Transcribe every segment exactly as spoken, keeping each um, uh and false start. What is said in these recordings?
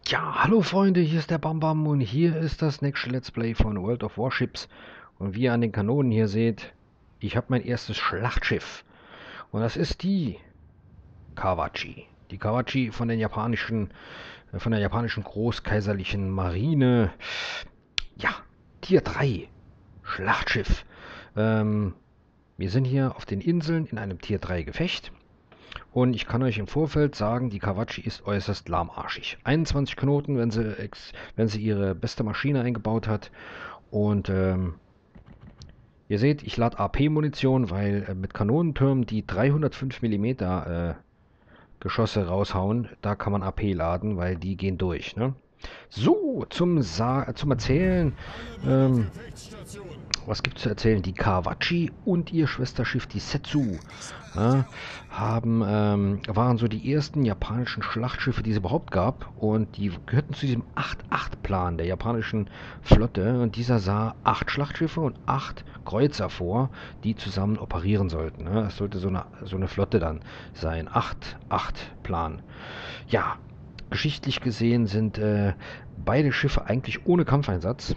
Ja, hallo Freunde, hier ist der Bam Bam und hier ist das nächste Let's Play von World of Warships. Und wie ihr an den Kanonen hier seht, ich habe mein erstes Schlachtschiff. Und das ist die Kawachi. Die Kawachi von den japanischen, äh, von der japanischen großkaiserlichen Marine. Ja, Tier drei Schlachtschiff. Ähm, wir sind hier auf den Inseln in einem Tier drei Gefecht. Und ich kann euch im Vorfeld sagen, die Kawachi ist äußerst lahmarschig. einundzwanzig Knoten, wenn sie, ex wenn sie ihre beste Maschine eingebaut hat. Und ähm, ihr seht, ich lade A P-Munition, weil äh, mit Kanonentürmen, die dreihundertfünf Millimeter äh, Geschosse raushauen, da kann man A P laden, weil die gehen durch. Ne? So, zum, Sa zum Erzählen. Ähm, was gibt es zu erzählen? Die Kawachi und ihr Schwesterschiff, die Setsu, ja, haben, ähm, waren so die ersten japanischen Schlachtschiffe, die es überhaupt gab. Und die gehörten zu diesem acht acht Plan der japanischen Flotte. Und dieser sah acht Schlachtschiffe und acht Kreuzer vor, die zusammen operieren sollten. Ne? Das sollte so eine, so eine Flotte dann sein. acht acht Plan. Ja, geschichtlich gesehen sind äh, beide Schiffe eigentlich ohne Kampfeinsatz.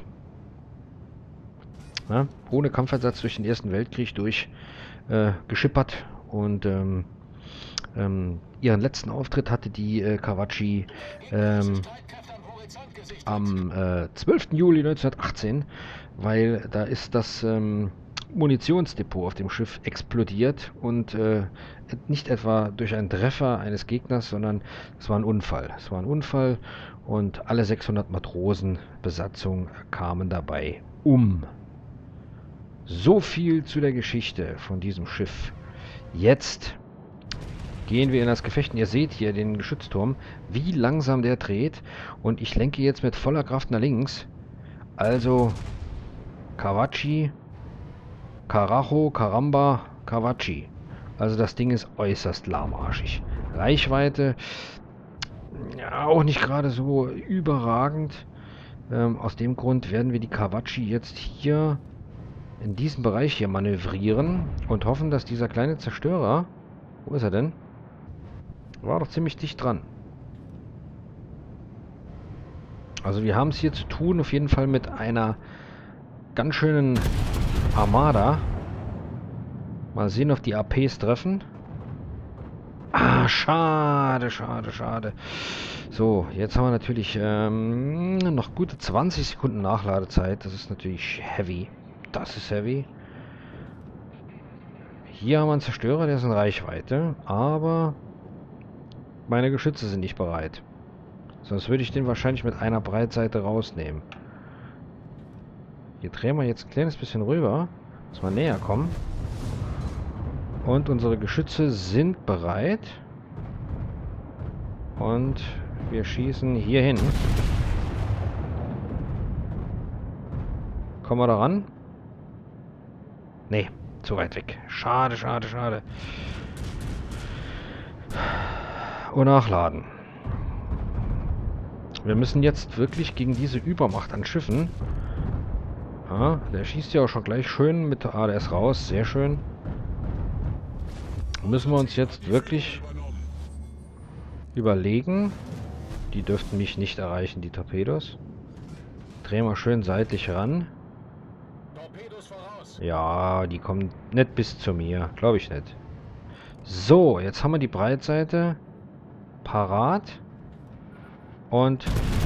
Ja, ohne Kampfeinsatz durch den Ersten Weltkrieg durch äh, geschippert und ähm, ähm, ihren letzten Auftritt hatte die äh, Kawachi ähm, am äh, zwölften Juli neunzehnhundertachtzehn, weil da ist das ähm, Munitionsdepot auf dem Schiff explodiert und äh, nicht etwa durch einen Treffer eines Gegners, sondern es war ein Unfall. Es war ein Unfall und alle sechshundert Matrosen Besatzung kamen dabei um. So viel zu der Geschichte von diesem Schiff. Jetzt gehen wir in das Gefecht. Und ihr seht hier den Geschützturm, wie langsam der dreht. Und ich lenke jetzt mit voller Kraft nach links. Also Kawachi, Karacho, Karamba, Kawachi. Also das Ding ist äußerst lahmarschig. Reichweite, ja, auch nicht gerade so überragend. Ähm, aus dem Grund werden wir die Kawachi jetzt hier in diesem Bereich hier manövrieren und hoffen, dass dieser kleine Zerstörer... Wo ist er denn? War doch ziemlich dicht dran. Also wir haben es hier zu tun, auf jeden Fall mit einer ganz schönen Armada. Mal sehen, ob die A Ps treffen. Ah, schade, schade, schade. So, jetzt haben wir natürlich ähm, noch gute zwanzig Sekunden Nachladezeit. Das ist natürlich heavy. Das ist heavy. Hier haben wir einen Zerstörer, der ist in Reichweite. Aber meine Geschütze sind nicht bereit. Sonst würde ich den wahrscheinlich mit einer Breitseite rausnehmen. Hier drehen wir jetzt ein kleines bisschen rüber, dass wir näher kommen. Und unsere Geschütze sind bereit. Und wir schießen hier hin. Kommen wir da ran? Nee, zu weit weg. Schade, schade, schade. Und nachladen. Wir müssen jetzt wirklich gegen diese Übermacht an Schiffen. Ah, der schießt ja auch schon gleich schön mit der A D S raus. Sehr schön. Müssen wir uns jetzt wirklich überlegen. Die dürften mich nicht erreichen, die Torpedos. Drehen wir schön seitlich ran. Ja, die kommen nicht bis zu mir. Glaube ich nicht. So, jetzt haben wir die Breitseite parat. Und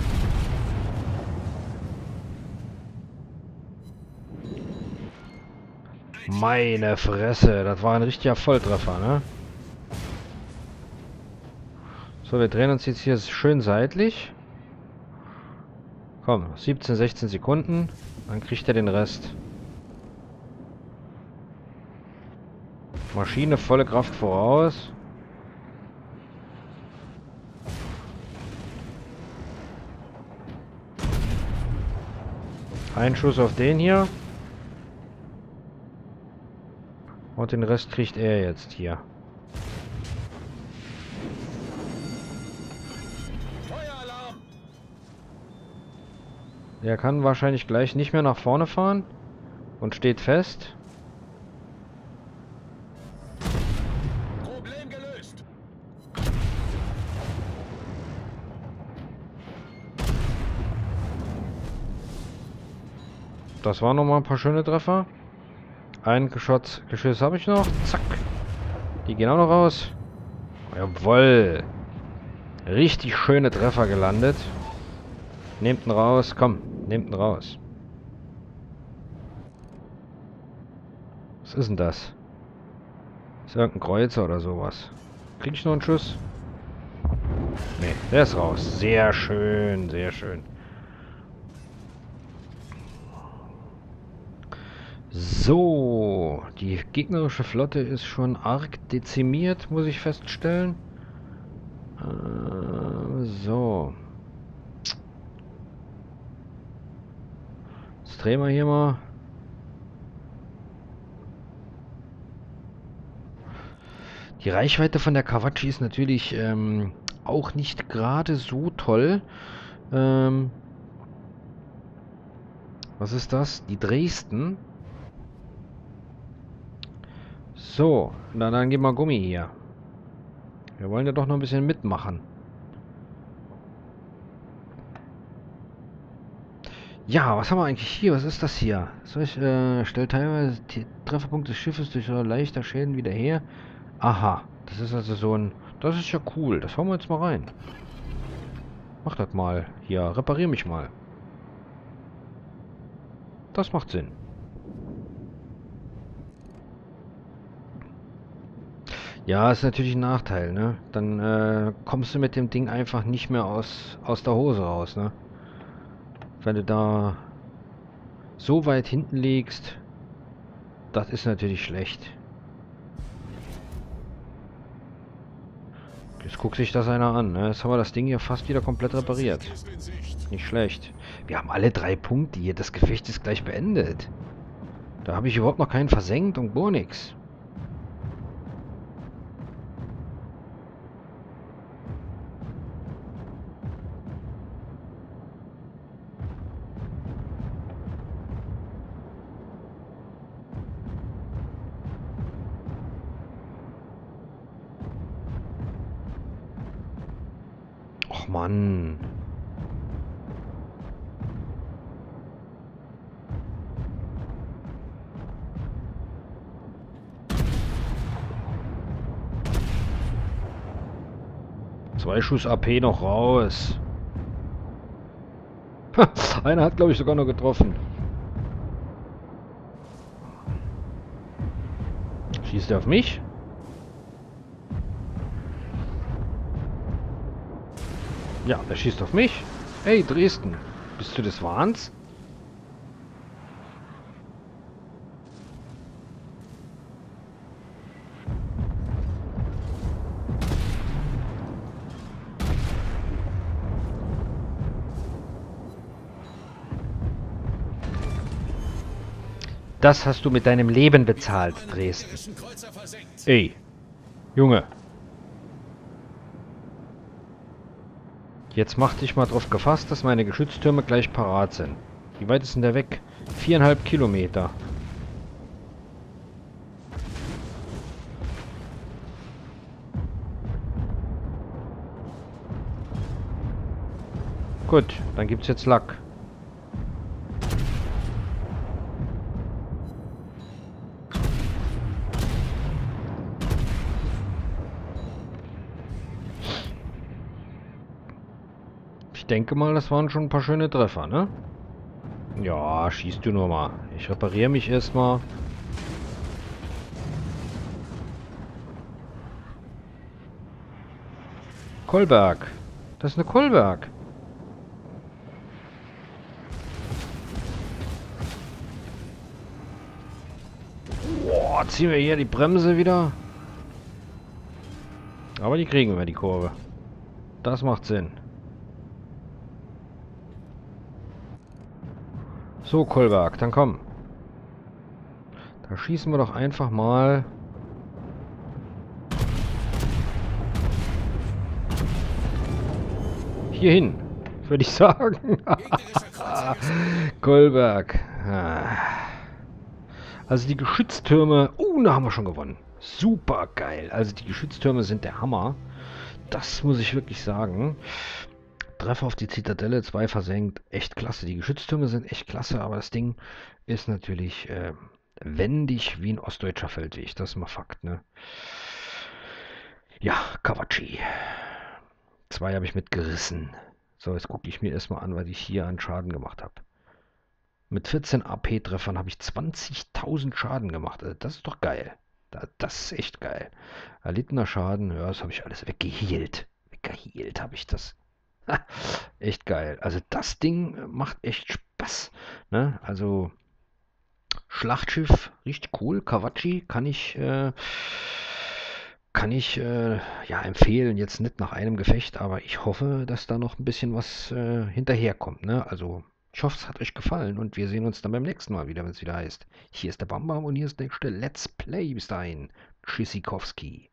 meine Fresse, das war ein richtiger Volltreffer, ne? So, wir drehen uns jetzt hier schön seitlich. Komm, siebzehn, sechzehn Sekunden. Dann kriegt er den Rest. Maschine volle Kraft voraus. Ein Schuss auf den hier. Und den Rest kriegt er jetzt hier. Der kann wahrscheinlich gleich nicht mehr nach vorne fahren. Und steht fest. Das waren nochmal ein paar schöne Treffer. Ein Geschoss, Geschoss habe ich noch. Zack. Die gehen auch noch raus. Jawoll. Richtig schöne Treffer gelandet. Nehmt ihn raus. Komm, nehmt ihn raus. Was ist denn das? Ist irgendein Kreuzer oder sowas? Krieg ich noch einen Schuss? Ne, der ist raus. Sehr schön, sehr schön. So, die gegnerische Flotte ist schon arg dezimiert, muss ich feststellen. Äh, so. Jetzt drehen wir hier mal. Die Reichweite von der Kawachi ist natürlich ähm, auch nicht gerade so toll. Ähm, was ist das? Die Dresden. So, na dann gib mal Gummi hier. Wir wollen ja doch noch ein bisschen mitmachen. Ja, was haben wir eigentlich hier? Was ist das hier? Solch, äh, stellt teilweise die Trefferpunkte des Schiffes durch so leichter Schäden wieder her. Aha, das ist also so ein... Das ist ja cool. Das hauen wir jetzt mal rein. Mach das mal. Hier, reparier mich mal. Das macht Sinn. Ja, ist natürlich ein Nachteil, ne? Dann äh, kommst du mit dem Ding einfach nicht mehr aus, aus der Hose raus, ne? Wenn du da so weit hinten liegst, das ist natürlich schlecht. Jetzt guckt sich das einer an, ne? Jetzt haben wir das Ding hier fast wieder komplett repariert. Nicht schlecht. Wir haben alle drei Punkte hier. Das Gefecht ist gleich beendet. Da habe ich überhaupt noch keinen versenkt und gar nichts. Och Mann. Zwei Schuss A P noch raus. Einer hat, glaube ich, sogar noch getroffen. Schießt er auf mich? Ja, er schießt auf mich. Hey, Dresden. Bist du des Wahns? Das hast du mit deinem Leben bezahlt, Dresden. Ey, Junge. Jetzt mach dich mal drauf gefasst, dass meine Geschütztürme gleich parat sind. Wie weit ist denn der weg? Viereinhalb Kilometer. Gut, dann gibt's jetzt Lack. Ich denke mal, das waren schon ein paar schöne Treffer, ne? Ja, schießt du nur mal. Ich repariere mich erstmal. Kolberg. Das ist eine Kolberg. Boah, ziehen wir hier die Bremse wieder. Aber die kriegen wir, die Kurve. Das macht Sinn. So, Kolberg, dann komm. Da schießen wir doch einfach mal. Hier hin, würde ich sagen. Kolberg. Also die Geschütztürme. Uh, da haben wir schon gewonnen. Super geil. Also die Geschütztürme sind der Hammer. Das muss ich wirklich sagen. Treffer auf die Zitadelle, zwei versenkt. Echt klasse. Die Geschütztürme sind echt klasse, aber das Ding ist natürlich äh, wendig wie ein ostdeutscher Feldweg. Das ist mal Fakt, ne? Ja, Kawachi. Zwei habe ich mitgerissen. So, jetzt gucke ich mir erstmal an, was ich hier an Schaden gemacht habe. Mit vierzehn A P-Treffern habe ich zwanzigtausend Schaden gemacht. Also das ist doch geil. Das ist echt geil. Erlittener Schaden, ja, das habe ich alles weggehielt. Weggehielt habe ich das. Ha, echt geil. Also das Ding macht echt Spaß. Ne? Also Schlachtschiff, richtig cool. Kawachi kann ich, äh, kann ich äh, ja empfehlen. Jetzt nicht nach einem Gefecht, aber ich hoffe, dass da noch ein bisschen was äh, hinterherkommt. Ne? Also ich hoffe, es hat euch gefallen und wir sehen uns dann beim nächsten Mal wieder, wenn es wieder heißt. Hier ist der Bambam und hier ist der nächste Let's Play. Bis dahin. Tschüssikowski.